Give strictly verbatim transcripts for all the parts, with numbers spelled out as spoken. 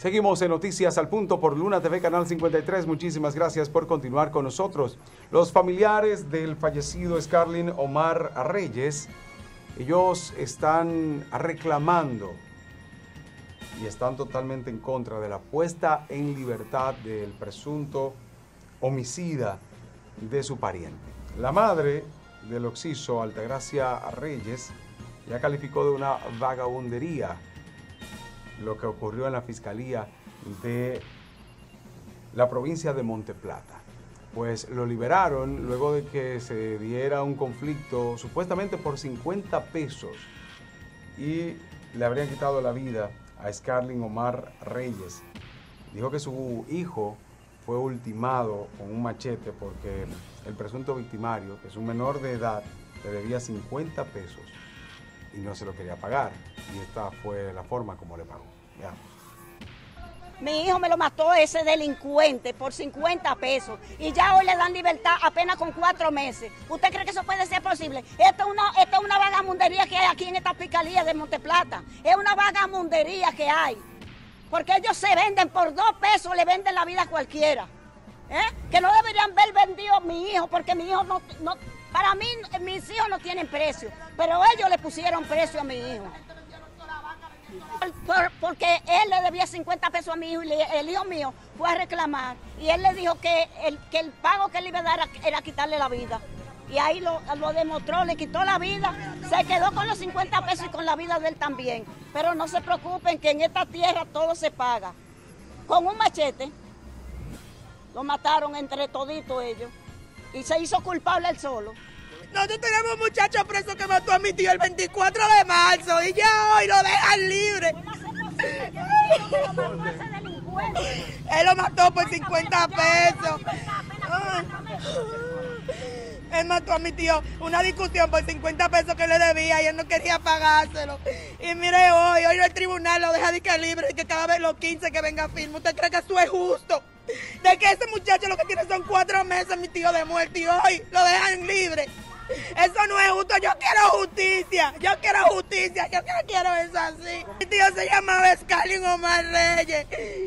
Seguimos en Noticias al Punto por Luna T V Canal cincuenta y tres. Muchísimas gracias por continuar con nosotros. Los familiares del fallecido Scarlin Omar Reyes, ellos están reclamando y están totalmente en contra de la puesta en libertad del presunto homicida de su pariente. La madre del occiso, Altagracia Reyes, ya calificó de una vagabundería lo que ocurrió en la Fiscalía de la provincia de Monte Plata. Pues lo liberaron luego de que se diera un conflicto supuestamente por cincuenta pesos y le habrían quitado la vida a Scarlin Omar Reyes. Dijo que su hijo fue ultimado con un machete porque el presunto victimario, que es un menor de edad, le debía cincuenta pesos y no se lo quería pagar. Y esta fue la forma como le pagó. Veamos. Mi hijo me lo mató ese delincuente por cincuenta pesos y ya hoy le dan libertad apenas con cuatro meses. ¿Usted cree que eso puede ser posible? Esto es una, esto es una vagamundería que hay aquí en esta fiscalía de Monte Plata. Es una vagamundería que hay. Porque ellos se venden por dos pesos, le venden la vida a cualquiera. ¿Eh? Que no deberían haber vendido a mi hijo porque mi hijo no... no para mí, mis hijos no tienen precio, pero ellos le pusieron precio a mi hijo. Por, porque él le debía cincuenta pesos a mi hijo y le, el hijo mío fue a reclamar y él le dijo que el, que el pago que él iba a dar era, era quitarle la vida. Y ahí lo, lo demostró, le quitó la vida, se quedó con los cincuenta pesos y con la vida de él también. Pero no se preocupen que en esta tierra todo se paga. Con un machete lo mataron entre toditos ellos. Y se hizo culpable él solo. Nosotros tenemos un muchacho preso que mató a mi tío el veinticuatro de marzo y ya hoy lo dejan libre. Él lo mató por cincuenta pesos. Él mató a mi tío, una discusión por cincuenta pesos que le debía y él no quería pagárselo. Y mire hoy, hoy el tribunal lo deja de que libre y que cada vez los quince que venga firme. ¿Usted cree que eso es justo? De que ese muchacho lo que tiene son cuatro meses, mi tío de muerte, y hoy lo dejan libre. Eso no es justo, yo quiero justicia, yo quiero justicia, yo no quiero eso así. Mi tío se llamaba Scarlin Omar Reyes.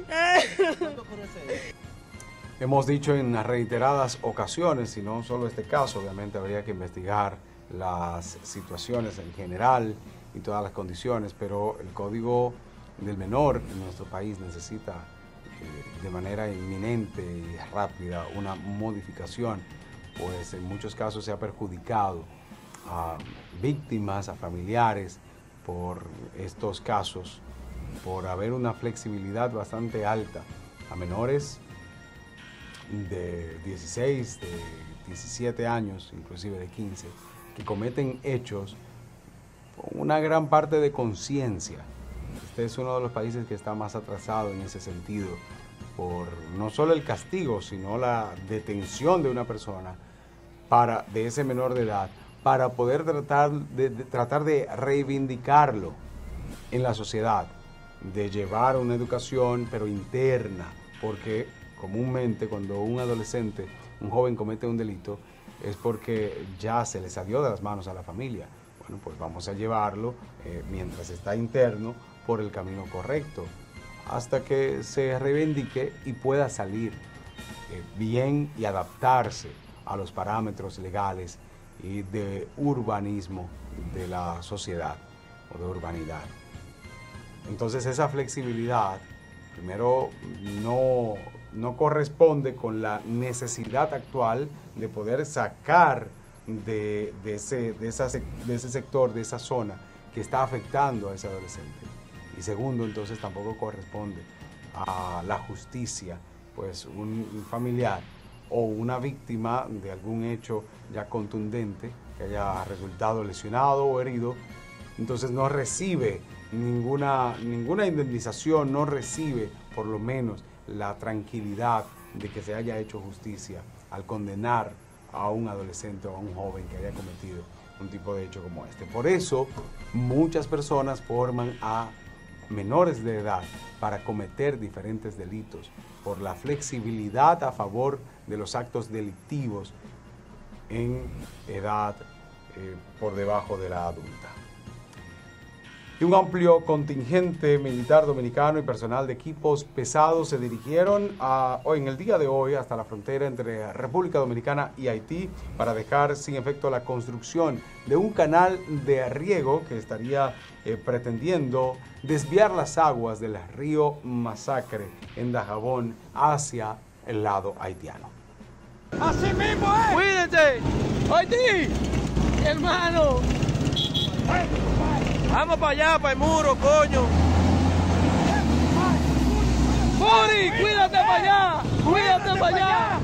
Hemos dicho en reiteradas ocasiones, y no solo este caso, obviamente habría que investigar las situaciones en general y todas las condiciones, pero el Código del Menor en nuestro país necesita eh, de manera inminente y rápida una modificación, pues en muchos casos se ha perjudicado a víctimas, a familiares por estos casos, por haber una flexibilidad bastante alta a menores de dieciséis, de diecisiete años, inclusive de quince, que cometen hechos con una gran parte de conciencia. Este es uno de los países que está más atrasado en ese sentido, por no solo el castigo, sino la detención de una persona para, de ese menor de edad, para poder tratar de, de, tratar de reivindicarlo en la sociedad, de llevar una educación, pero interna, porque comúnmente cuando un adolescente, un joven comete un delito, es porque ya se le salió de las manos a la familia. Bueno, pues vamos a llevarlo eh, mientras está interno por el camino correcto, hasta que se reivindique y pueda salir eh, bien y adaptarse a los parámetros legales y de urbanismo de la sociedad o de urbanidad. Entonces esa flexibilidad, primero, no, no corresponde con la necesidad actual de poder sacar de, de, ese, de, esa, de ese sector, de esa zona que está afectando a ese adolescente. Y segundo, entonces tampoco corresponde a la justicia, pues un, un familiar o una víctima de algún hecho ya contundente, que haya resultado lesionado o herido, entonces no recibe ninguna, ninguna indemnización, no recibe por lo menos la tranquilidad de que se haya hecho justicia al condenar a un adolescente o a un joven que haya cometido un tipo de hecho como este. Por eso muchas personas forman a menores de edad para cometer diferentes delitos, por la flexibilidad a favor de los actos delictivos en edad eh, por debajo de la adulta. Y un amplio contingente militar dominicano y personal de equipos pesados se dirigieron a, hoy, en el día de hoy hasta la frontera entre República Dominicana y Haití para dejar sin efecto la construcción de un canal de riego que estaría eh, pretendiendo desviar las aguas del río Masacre en Dajabón hacia el lado haitiano. Así mismo es. Cuídense. Haití, hermano. Vamos para allá, para el muro, coño. Puri, cuídate para allá. Cuídate para allá.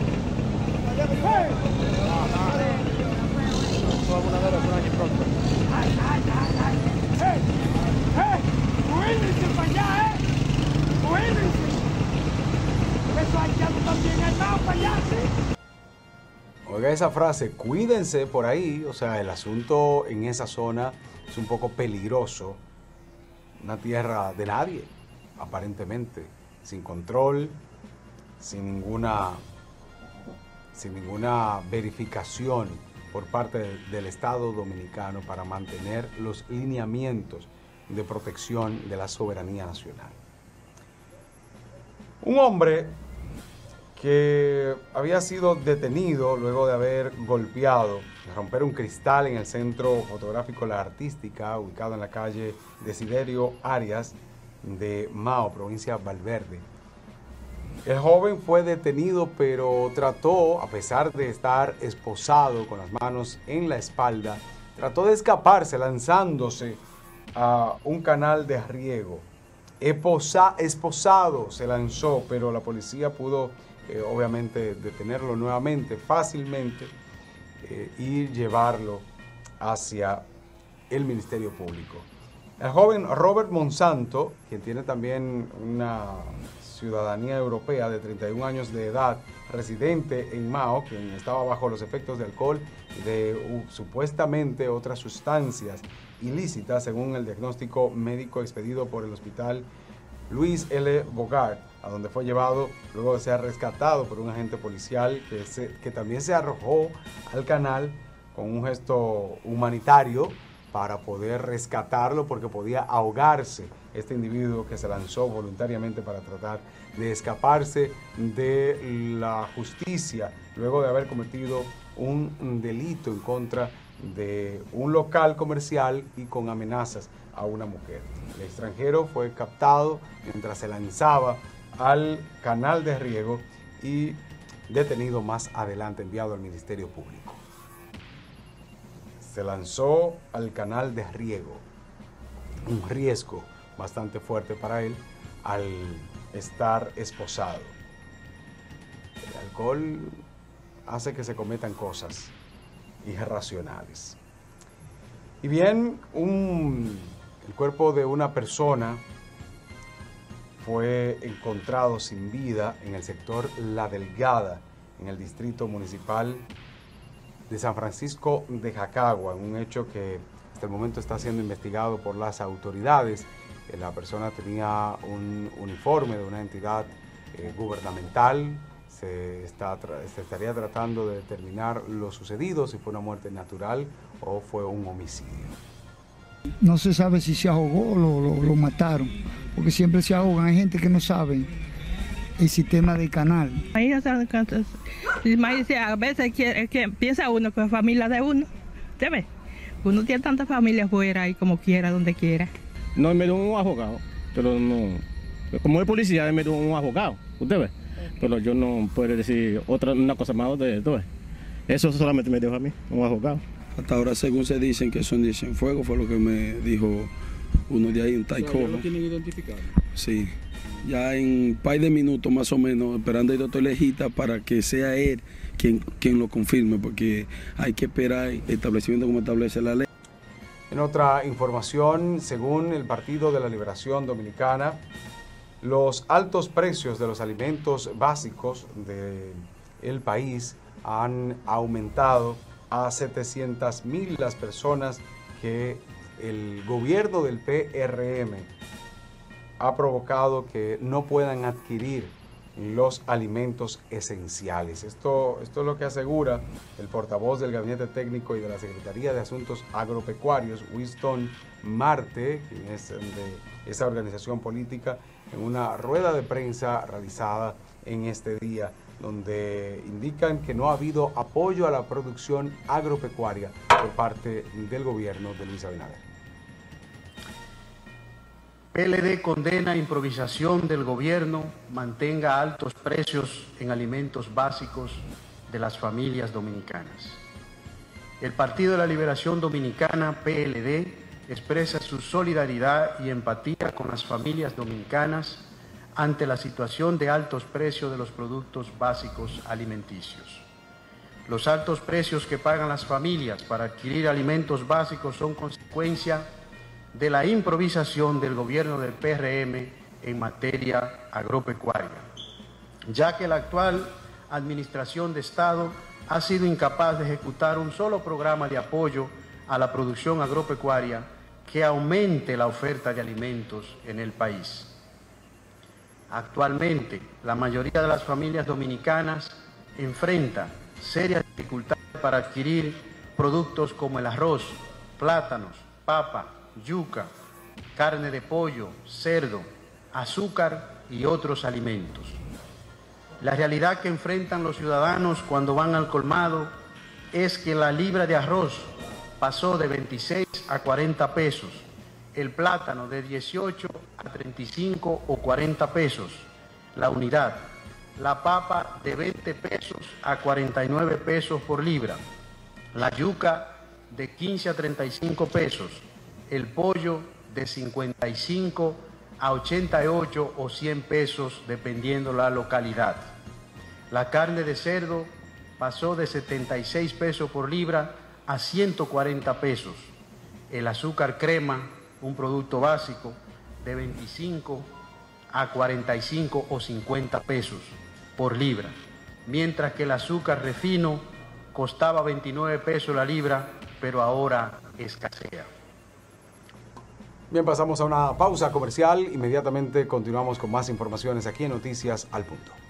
Cuídense para allá, eh. Cuídense. Eso haitiano también armado para allá, sí. Oiga esa frase, cuídense por ahí, o sea, el asunto en esa zona es un poco peligroso. Una tierra de nadie, aparentemente, sin control, sin ninguna, sin ninguna verificación por parte del, del Estado dominicano para mantener los lineamientos de protección de la soberanía nacional. Un hombre que había sido detenido luego de haber golpeado, de romper un cristal en el Centro Fotográfico La Artística, ubicado en la calle Desiderio Arias de Mao, provincia Valverde. El joven fue detenido, pero trató, a pesar de estar esposado con las manos en la espalda, trató de escaparse lanzándose a un canal de riego. Esposa, esposado se lanzó, pero la policía pudo Eh, obviamente detenerlo nuevamente fácilmente eh, y llevarlo hacia el Ministerio Público. El joven Robert Monsanto, quien tiene también una ciudadanía europea de treinta y un años de edad, residente en Mao, quien estaba bajo los efectos de alcohol y de uh, supuestamente otras sustancias ilícitas, según el diagnóstico médico expedido por el hospital Luis L. Bogart, a donde fue llevado luego de ser rescatado por un agente policial que, se, que también se arrojó al canal con un gesto humanitario para poder rescatarlo porque podía ahogarse este individuo que se lanzó voluntariamente para tratar de escaparse de la justicia luego de haber cometido un delito en contra de un local comercial y con amenazas a una mujer. El extranjero fue captado mientras se lanzaba al canal de riego y detenido más adelante, enviado al Ministerio Público. Se lanzó al canal de riego, un riesgo bastante fuerte para él al estar esposado. El alcohol hace que se cometan cosas irracionales. Y bien, un, el cuerpo de una persona fue encontrado sin vida en el sector La Delgada, en el distrito municipal de San Francisco de Jacagua, un hecho que hasta el momento está siendo investigado por las autoridades. La persona tenía un uniforme de una entidad eh, gubernamental. Se, está, se estaría tratando de determinar lo sucedido, si fue una muerte natural o fue un homicidio. No se sabe si se ahogó o lo, lo, lo mataron, porque siempre se ahogan. Hay gente que no sabe el sistema del canal. Ahí, a veces que, que piensa uno con la familia de uno, ¿usted ve? Uno tiene tanta familia fuera y como quiera, donde quiera. No, me dio un abogado, pero no, como es policía, me dio un abogado, ¿usted ve? Pero yo no puedo decir otra una cosa más de esto. Eso solamente me dio a mí, un abogado. Hasta ahora, según se dicen que son de Cienfuegos, fue lo que me dijo uno de ahí en Taiko. ¿Ya lo tienen identificado? Sí, ya en un par de minutos más o menos, esperando al doctor Lejita para que sea él quien, quien lo confirme, porque hay que esperar el establecimiento como establece la ley. En otra información, según el Partido de la Liberación Dominicana, los altos precios de los alimentos básicos del país han aumentado a setecientas mil las personas que el gobierno del P R M ha provocado que no puedan adquirir los alimentos esenciales. Esto, esto es lo que asegura el portavoz del Gabinete Técnico y de la Secretaría de Asuntos Agropecuarios, Winston Marte, quien es de esa organización política, en una rueda de prensa realizada en este día, donde indican que no ha habido apoyo a la producción agropecuaria por parte del gobierno de Luis Abinader. P L D condena improvisación del gobierno, mantenga altos precios en alimentos básicos de las familias dominicanas. El Partido de la Liberación Dominicana, P L D, expresa su solidaridad y empatía con las familias dominicanas ante la situación de altos precios de los productos básicos alimenticios. Los altos precios que pagan las familias para adquirir alimentos básicos son consecuencia de la improvisación del gobierno del P R M en materia agropecuaria, ya que la actual Administración de Estado ha sido incapaz de ejecutar un solo programa de apoyo a la producción agropecuaria que aumente la oferta de alimentos en el país. Actualmente, la mayoría de las familias dominicanas enfrenta serias dificultades para adquirir productos como el arroz, plátanos, papa, yuca, carne de pollo, cerdo, azúcar y otros alimentos. La realidad que enfrentan los ciudadanos cuando van al colmado es que la libra de arroz pasó de veintiséis a cuarenta pesos, el plátano de dieciocho a treinta y cinco o cuarenta pesos la unidad, la papa de veinte pesos a cuarenta y nueve pesos por libra, la yuca de quince a treinta y cinco pesos, el pollo de cincuenta y cinco a ochenta y ocho o cien pesos dependiendo la localidad. La carne de cerdo pasó de setenta y seis pesos por libra a ciento cuarenta pesos. El azúcar crema, un producto básico, de veinticinco a cuarenta y cinco o cincuenta pesos por libra, mientras que el azúcar refino costaba veintinueve pesos la libra, pero ahora escasea. Bien, pasamos a una pausa comercial. Inmediatamente continuamos con más informaciones aquí en Noticias al Punto.